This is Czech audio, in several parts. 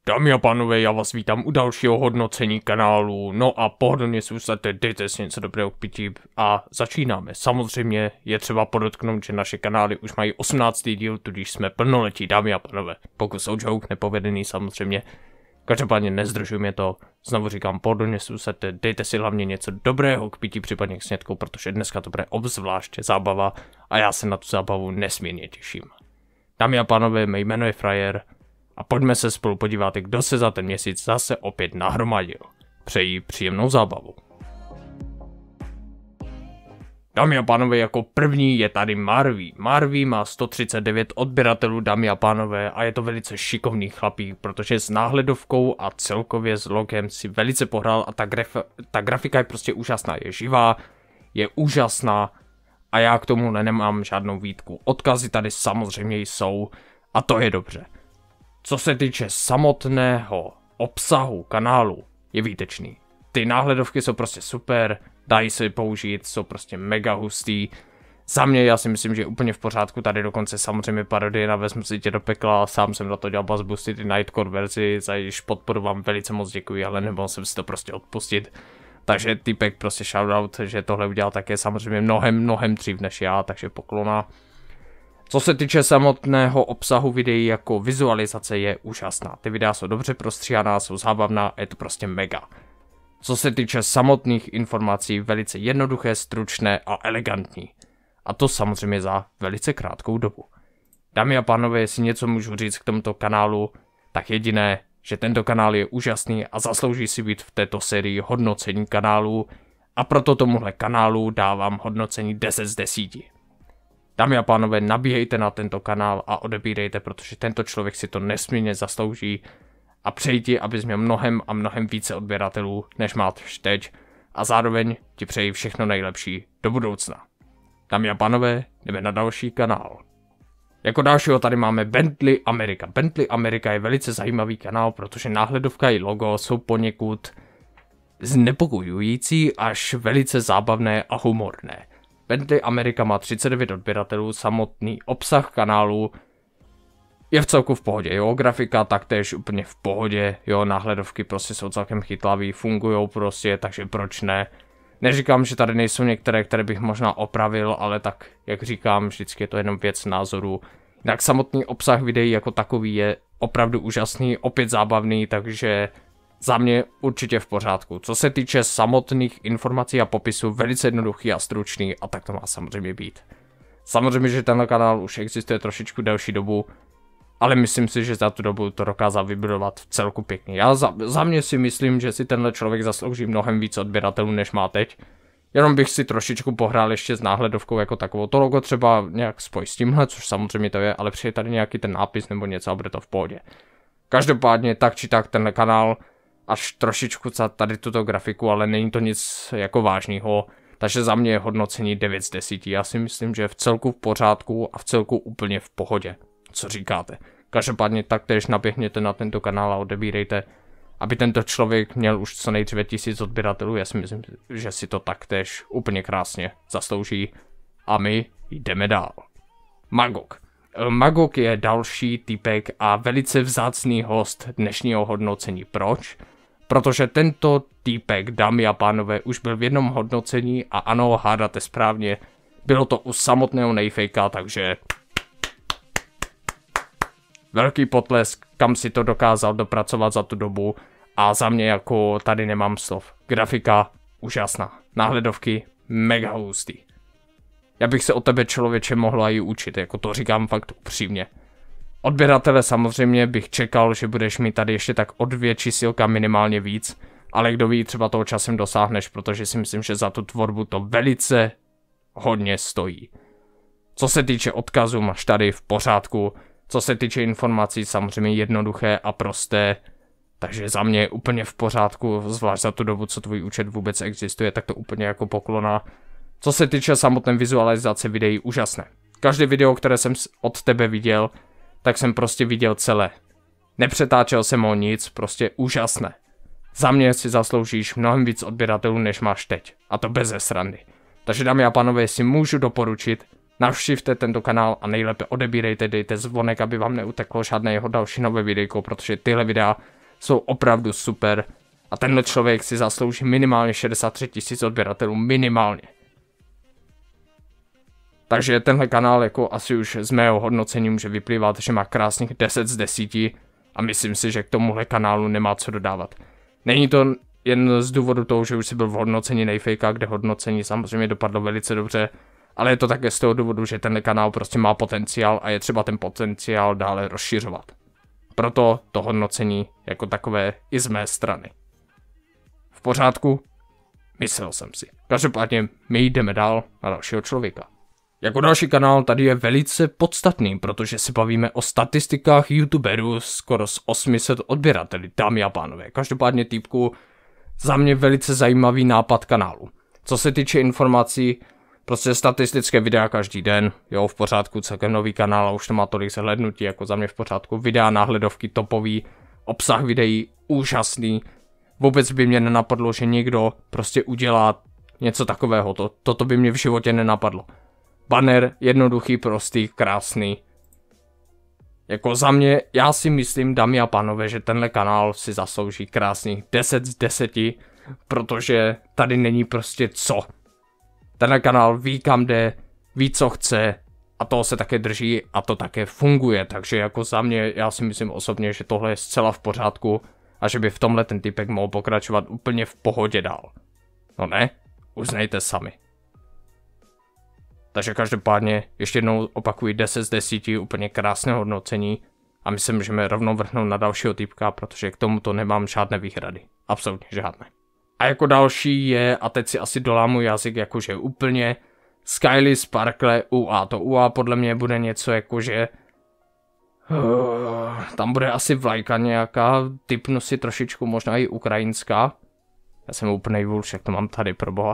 Dámy a pánové, já vás vítám u dalšího hodnocení kanálu, no a pohodlně si usaďte, dejte si něco dobrého k pití a začínáme. Samozřejmě je třeba podotknout, že naše kanály už mají 18. díl, tudíž jsme plnoletí, dámy a pánové. Pokus o joke, nepovedený samozřejmě. Každopádně nezdržujme to, znovu říkám, pohodlně si usaďte, dejte si hlavně něco dobrého k pití, případně k snědku, protože dneska to bude obzvláště zábava a já se na tu zábavu nesmírně těším. Dámy a pánové, mé jméno je Frajer. A pojďme se spolu podívat, kdo se za ten měsíc zase opět nahromadil. Přeji příjemnou zábavu. Dámy a pánové, jako první je tady Marvy. Marvy má 139 odběratelů, dámy a pánové, a je to velice šikovný chlapík, protože s náhledovkou a celkově s logem si velice pohrál a ta grafika je prostě úžasná, je živá, je úžasná a já k tomu nemám žádnou výtku. Odkazy tady samozřejmě jsou a to je dobře. Co se týče samotného obsahu kanálu, je výtečný. Ty náhledovky jsou prostě super, dají se použít, jsou prostě mega hustý. Za mě já si myslím, že je úplně v pořádku, tady dokonce samozřejmě parodie na Vezmu si tě do pekla, sám jsem na to dělal Buzz Boosty, ty Nightcore verzi, za jejíž podporu vám velice moc děkuji, ale nemohl jsem si to prostě odpustit. Takže týpek prostě shoutout, že tohle udělal také samozřejmě mnohem dřív než já, takže poklona. Co se týče samotného obsahu videí, jako vizualizace je úžasná. Ty videa jsou dobře prostříhaná, jsou zábavná a je to prostě mega. Co se týče samotných informací, velice jednoduché, stručné a elegantní. A to samozřejmě za velice krátkou dobu. Dámy a pánové, jestli něco můžu říct k tomuto kanálu, tak jediné, že tento kanál je úžasný a zaslouží si být v této sérii hodnocení kanálu a proto tomuhle kanálu dávám hodnocení 10 z 10. Dámy a pánové, nabíhejte na tento kanál a odebírejte, protože tento člověk si to nesmírně zaslouží a přeji ti, abys měl mnohem více odběratelů, než máš teď a zároveň ti přeji všechno nejlepší do budoucna. Dámy a pánové, jdeme na další kanál. Jako dalšího tady máme Bentley America. Bentley America je velice zajímavý kanál, protože náhledovka i logo jsou poněkud znepokojující až velice zábavné a humorné. Bentley America má 39 odběratelů, samotný obsah kanálu je v celku v pohodě, jo, grafika taktéž úplně v pohodě, jo, náhledovky prostě jsou celkem chytlavý, fungujou prostě, takže proč ne. Neříkám, že tady nejsou některé, které bych možná opravil, ale tak, jak říkám, vždycky je to jenom věc názoru. Jinak samotný obsah videí jako takový je opravdu úžasný, opět zábavný, takže za mě určitě v pořádku. Co se týče samotných informací a popisů, velice jednoduchý a stručný a tak to má samozřejmě být. Samozřejmě, že tenhle kanál už existuje trošičku delší dobu, ale myslím si, že za tu dobu to dokázal vybudovat v celku pěkně. Já za mě si myslím, že si tenhle člověk zaslouží mnohem víc odběratelů, než má teď. Jenom bych si trošičku pohrál ještě s náhledovkou jako takovou. To logo třeba nějak spojit s tímhle, což samozřejmě to je, ale přijde tady nějaký ten nápis nebo něco a bude to v pohodě. Každopádně tak či tak tenhle kanál až trošičku tady tuto grafiku, ale není to nic jako vážného, takže za mě je hodnocení 9 z 10. Já si myslím, že je v celku v pořádku a v celku úplně v pohodě. Co říkáte? Každopádně taktéž naběhněte na tento kanál a odebírejte, aby tento člověk měl už co nejdříve 1000 odběratelů. Já si myslím, že si to taktéž úplně krásně zaslouží. A my jdeme dál. Magok. Magok je další týpek a velice vzácný host dnešního hodnocení. Proč? Protože tento týpek, dámy a pánové, už byl v jednom hodnocení a ano, hádáte správně, bylo to u samotného Nejfejka, takže velký potlesk, kam si to dokázal dopracovat za tu dobu a za mě jako tady nemám slov. Grafika úžasná, náhledovky mega hustý. Já bych se od tebe člověče mohla i učit, jako to říkám fakt upřímně. Odběratele samozřejmě bych čekal, že budeš mít tady ještě tak o 2 čísilka minimálně víc, ale kdo ví, třeba toho časem dosáhneš, protože si myslím, že za tu tvorbu to velice hodně stojí. Co se týče odkazu, máš tady v pořádku, co se týče informací, samozřejmě jednoduché a prosté, takže za mě je úplně v pořádku, zvlášť za tu dobu, co tvůj účet vůbec existuje, tak to úplně jako poklona. Co se týče samotné vizualizace videí, úžasné. Každé video, které jsem od tebe viděl, tak jsem prostě viděl celé. Nepřetáčel jsem o nic, prostě úžasné. Za mě si zasloužíš mnohem víc odběratelů, než máš teď. A to bez srandy. Takže dámy a pánové, si můžu doporučit, navštivte tento kanál a nejlépe odebírejte, dejte zvonek, aby vám neuteklo žádné jeho další nové videjko, protože tyhle videa jsou opravdu super a tenhle člověk si zaslouží minimálně 63 000 odběratelů, minimálně. Takže tenhle kanál jako asi už z mého hodnocení může vyplývat, že má krásných 10 z 10 a myslím si, že k tomuhle kanálu nemá co dodávat. Není to jen z důvodu toho, že už si byl v hodnocení Nejfejka, kde hodnocení samozřejmě dopadlo velice dobře, ale je to také z toho důvodu, že tenhle kanál prostě má potenciál a je třeba ten potenciál dále rozšiřovat. Proto to hodnocení jako takové i z mé strany. V pořádku? Myslel jsem si. Každopádně my jdeme dál na dalšího člověka. Jako další kanál tady je velice podstatný, protože se bavíme o statistikách youtuberů skoro s 800 odběrateli, dámy a pánové. Každopádně týpku, za mě velice zajímavý nápad kanálu. Co se týče informací, prostě statistické videa každý den, jo, v pořádku, celkem nový kanál a už to má tolik zhlédnutí, jako za mě v pořádku. Videa, náhledovky, topový, obsah videí, úžasný. Vůbec by mě nenapadlo, že někdo prostě udělá něco takového, toto by mě v životě nenapadlo. Banner, jednoduchý, prostý, krásný. Jako za mě, já si myslím, dámy a pánové, že tenhle kanál si zaslouží krásných 10 z 10, protože tady není prostě co. Tenhle kanál ví, kam jde, ví, co chce a toho se také drží a to také funguje, takže jako za mě, já si myslím osobně, že tohle je zcela v pořádku a že by v tomhle ten typek mohl pokračovat úplně v pohodě dál. No ne? Uznejte sami. Takže každopádně ještě jednou opakuji 10 z 10, úplně krásné hodnocení a myslím, že můžeme rovnou vrhnout na dalšího typka, protože k tomuto nemám žádné výhrady. Absolutně žádné. A jako další je, a teď si asi dolámu jazyk, jakože úplně Skyly Sparkle UA. To UA podle mě bude něco jakože tam bude asi vlajka nějaká, typnu si trošičku možná i ukrajinská. Já jsem úplnej vůlš, jak to mám tady, pro boha.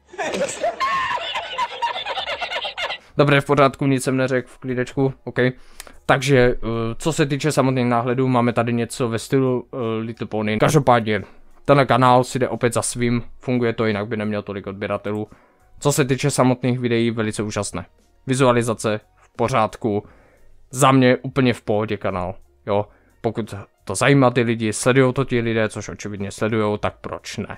Dobré, v pořádku, nic jsem neřekl, v klídečku, OK. Takže, co se týče samotných náhledů, máme tady něco ve stylu Little Pony. Každopádně, tenhle kanál si jde opět za svým, funguje to, jinak by neměl tolik odběratelů. Co se týče samotných videí, velice úžasné. Vizualizace v pořádku, za mě úplně v pohodě kanál, jo. Pokud to zajímá ty lidi, sledujou to ti lidé, což očividně sledujou, tak proč ne?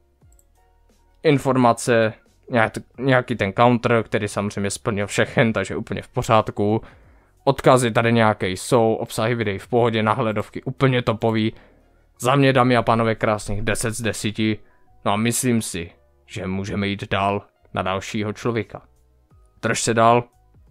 Informace, nějaký ten counter, který samozřejmě splnil všechen, takže úplně v pořádku. Odkazy tady nějaké jsou, obsahy videí v pohodě, náhledovky úplně topový. Za mě, dámy a pánové, krásných 10 z 10. No a myslím si, že můžeme jít dál na dalšího člověka. Drž se dál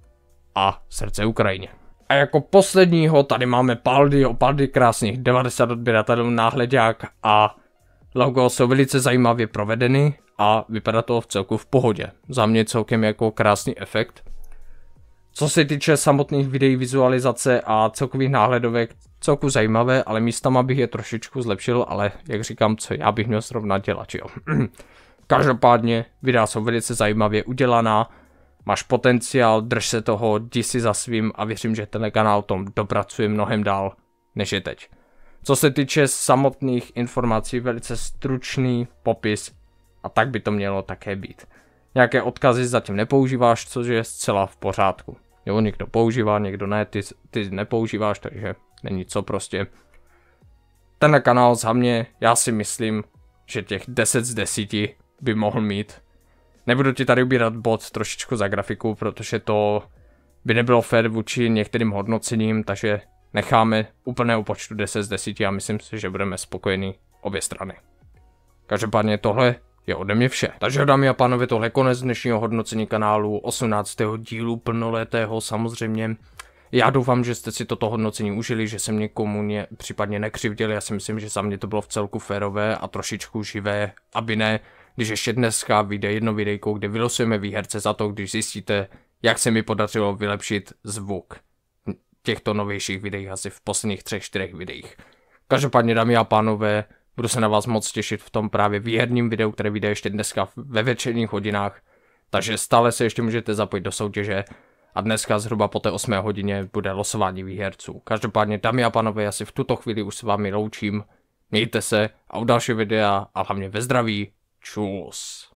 a srdce Ukrajině. A jako posledního tady máme Paldy, krásných 90 odběratelů, náhledák a logo jsou velice zajímavě provedeny a vypadá to v celku v pohodě. Za mě celkem jako krásný efekt. Co se týče samotných videí, vizualizace a celkových náhledovek, celku zajímavé, ale místama bych je trošičku zlepšil, ale jak říkám, co já bych měl zrovna dělat, jo. Každopádně videa jsou velice zajímavě udělaná, máš potenciál, drž se toho, jdi si za svým a věřím, že tenhle kanál tom dopracuje mnohem dál, než je teď. Co se týče samotných informací, velice stručný popis a tak by to mělo také být. Nějaké odkazy zatím nepoužíváš, což je zcela v pořádku. Jo, někdo používá, někdo ne, ty nepoužíváš, takže není co prostě. Tenhle kanál za mě, já si myslím, že těch 10 z 10 by mohl mít. Nebudu ti tady ubírat bod trošičku za grafiku, protože to by nebylo fér vůči některým hodnocením, takže necháme úplného počtu 10 z 10 a myslím si, že budeme spokojení obě strany. Každopádně tohle je ode mě vše. Takže dámy a pánové, tohle je konec dnešního hodnocení kanálu, 18. dílu plnoletého samozřejmě. Já doufám, že jste si toto hodnocení užili, že jsem někomu případně nekřivděl, já si myslím, že za mě to bylo v celku férové a trošičku živé, aby ne, když ještě dneska vyjde jedno videjko, kde vylosujeme výherce za to, když zjistíte, jak se mi podařilo vylepšit zvuk těchto novějších videích, asi v posledních 3-4 videích. Každopádně, dámy a pánové, budu se na vás moc těšit v tom právě výherním videu, které vyjde ještě dneska ve večerních hodinách, takže stále se ještě můžete zapojit do soutěže a dneska zhruba po té 8 hodině bude losování výherců. Každopádně, dámy a pánové, já si v tuto chvíli už s vámi loučím, mějte se a u dalšího videa a hlavně ve zdraví, čus.